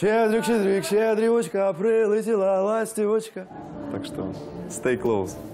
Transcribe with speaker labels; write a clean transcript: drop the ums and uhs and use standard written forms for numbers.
Speaker 1: Щедрик, щедрик, щедрівочка, прилетіла ластівочка. Так что, stay close.